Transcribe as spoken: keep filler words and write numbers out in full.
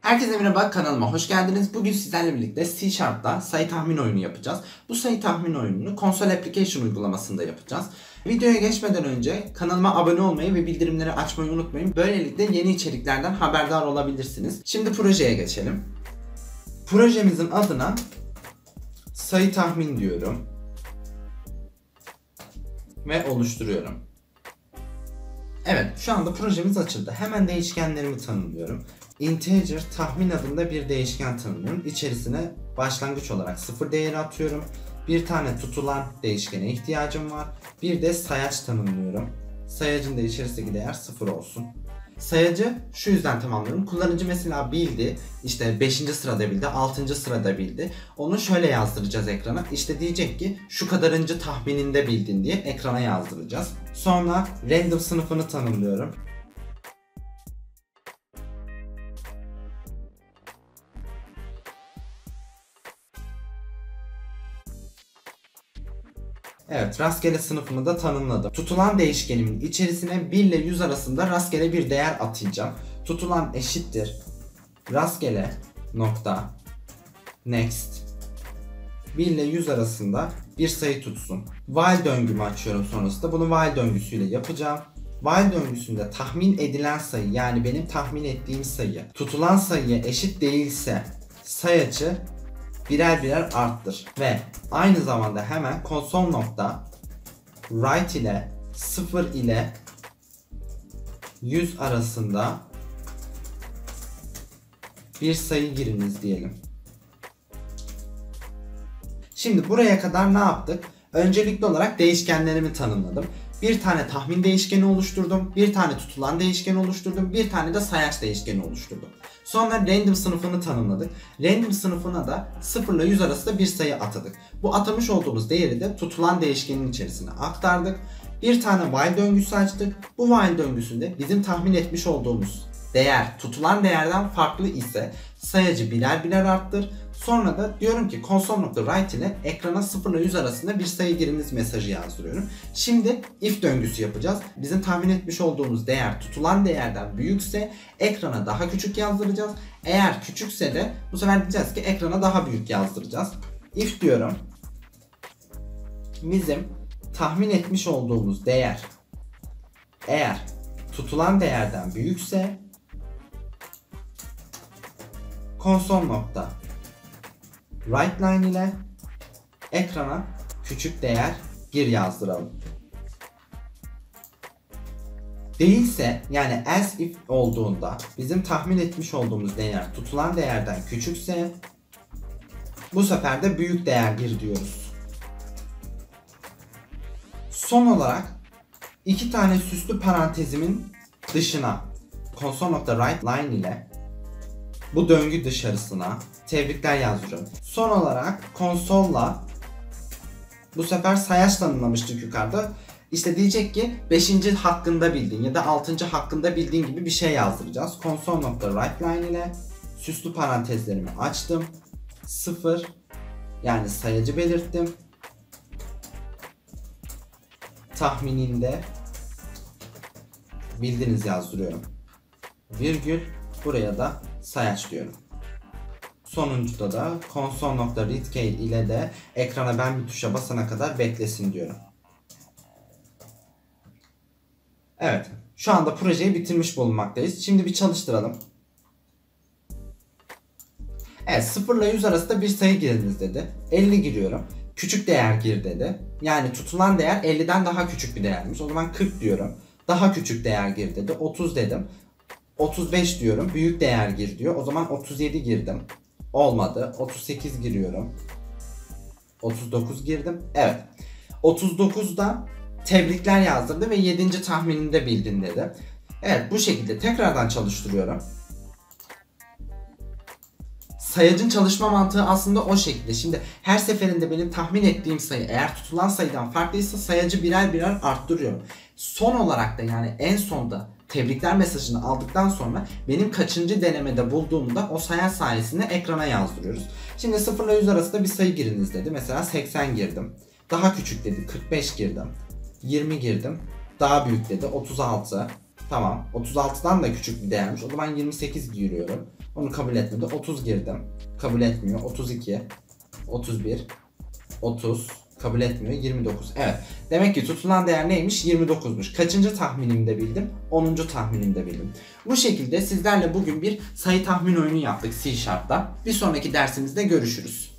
Herkese merhaba, kanalıma hoş geldiniz. Bugün sizlerle birlikte C Sharp'ta sayı tahmin oyunu yapacağız. Bu sayı tahmin oyununu Console Application uygulamasında yapacağız. Videoya geçmeden önce kanalıma abone olmayı ve bildirimleri açmayı unutmayın. Böylelikle yeni içeriklerden haberdar olabilirsiniz. Şimdi projeye geçelim. Projemizin adına sayı tahmin diyorum. Ve oluşturuyorum. Evet, şu anda projemiz açıldı. Hemen değişkenlerimi tanımlıyorum. Integer tahmin adında bir değişken tanımlıyorum. İçerisine başlangıç olarak sıfır değeri atıyorum. Bir tane tutulan değişkene ihtiyacım var. Bir de sayaç tanımlıyorum. Sayacın da içerisindeki değer sıfır olsun. Sayacı şu yüzden tamamlıyorum. Kullanıcı mesela bildi, işte beşinci sırada bildi, altıncı sırada bildi. Onu şöyle yazdıracağız ekrana. İşte diyecek ki şu kadarıncı tahmininde bildin diye ekrana yazdıracağız. Sonra random sınıfını tanımlıyorum. Evet, rastgele sınıfını da tanımladım. Tutulan değişkenimin içerisine bir ile yüz arasında rastgele bir değer atayacağım. Tutulan eşittir rastgele nokta next bir ile yüz arasında bir sayı tutsun. While döngümü açıyorum sonrasında. Bunu while döngüsüyle yapacağım. While döngüsünde tahmin edilen sayı, yani benim tahmin ettiğim sayı tutulan sayıya eşit değilse sayacı birer birer arttır ve aynı zamanda hemen console nokta write ile sıfır ile yüz arasında bir sayı giriniz diyelim. Şimdi buraya kadar ne yaptık? Öncelikli olarak değişkenlerimi tanımladım. Bir tane tahmin değişkeni oluşturdum. Bir tane tutulan değişkeni oluşturdum. Bir tane de sayaç değişkeni oluşturdum. Sonra random sınıfını tanımladık. Random sınıfına da sıfır ile yüz arasında bir sayı atadık. Bu atamış olduğumuz değeri de tutulan değişkenin içerisine aktardık. Bir tane while döngüsü açtık. Bu while döngüsünde bizim tahmin etmiş olduğumuz değer tutulan değerden farklı ise sayacı birer birer arttır. Sonra da diyorum ki console.write ile ekrana sıfır ile yüz arasında bir sayı giriniz mesajı yazdırıyorum. Şimdi if döngüsü yapacağız. Bizim tahmin etmiş olduğumuz değer tutulan değerden büyükse ekrana daha küçük yazdıracağız. Eğer küçükse de bu sefer diyeceğiz ki ekrana daha büyük yazdıracağız. If diyorum. Bizim tahmin etmiş olduğumuz değer eğer tutulan değerden büyükse console.write line ile ekrana küçük değer gir yazdıralım. Değilse, yani as if olduğunda bizim tahmin etmiş olduğumuz değer tutulan değerden küçükse bu sefer de büyük değer gir diyoruz. Son olarak iki tane süslü parantezimin dışına console.write line ile bu döngü dışarısına tebrikler yazdırıyorum. Son olarak console'la bu sefer sayaç tanımlamıştık yukarıda. İşte diyecek ki beşinci hakkında bildin ya da altıncı hakkında bildiğin gibi bir şey yazdıracağız. Console.write line ile süslü parantezlerimi açtım. sıfır, yani sayacı belirttim. Tahmininde bildiniz yazdırıyorum. Virgül, buraya da sayaç diyorum. Sonuncuda da console.readkey ile de ekrana ben bir tuşa basana kadar beklesin diyorum. Evet, şu anda projeyi bitirmiş bulunmaktayız. Şimdi bir çalıştıralım. Evet, sıfır ile yüz arasında bir sayı giriniz dedi. elli giriyorum. Küçük değer gir dedi. Yani tutulan değer elliden daha küçük bir değermiş. O zaman kırk diyorum. Daha küçük değer gir dedi. otuz dedim. otuz beş diyorum. Büyük değer gir diyor. O zaman otuz yedi girdim. Olmadı. otuz sekiz giriyorum. otuz dokuz girdim. Evet. otuz dokuzda tebrikler yazdırdı ve yedinci tahmininde bildin dedi. Evet, bu şekilde tekrardan çalıştırıyorum. Sayacın çalışma mantığı aslında o şekilde. Şimdi her seferinde benim tahmin ettiğim sayı eğer tutulan sayıdan farklıysa sayacı birer birer arttırıyorum. Son olarak da, yani en sonda tebrikler mesajını aldıktan sonra benim kaçıncı denemede bulduğumda o sayaç sayesinde ekrana yazdırıyoruz. Şimdi sıfır ile yüz arasında bir sayı giriniz dedi. Mesela seksen girdim. Daha küçük dedi. kırk beş girdim. yirmi girdim. Daha büyük dedi. otuz altı. Tamam. otuz altıdan da küçük bir değermiş. O zaman yirmi sekiz giriyorum. Onu kabul etmedi. otuz girdim. Kabul etmiyor. otuz iki. otuz bir. otuz. Kabul etmiyor. yirmi dokuz. Evet. Demek ki tutulan değer neymiş? yirmi dokuzmuş. Kaçıncı tahminimde bildim? onuncu tahminimde bildim. Bu şekilde sizlerle bugün bir sayı tahmin oyunu yaptık C Sharp'ta. Bir sonraki dersimizde görüşürüz.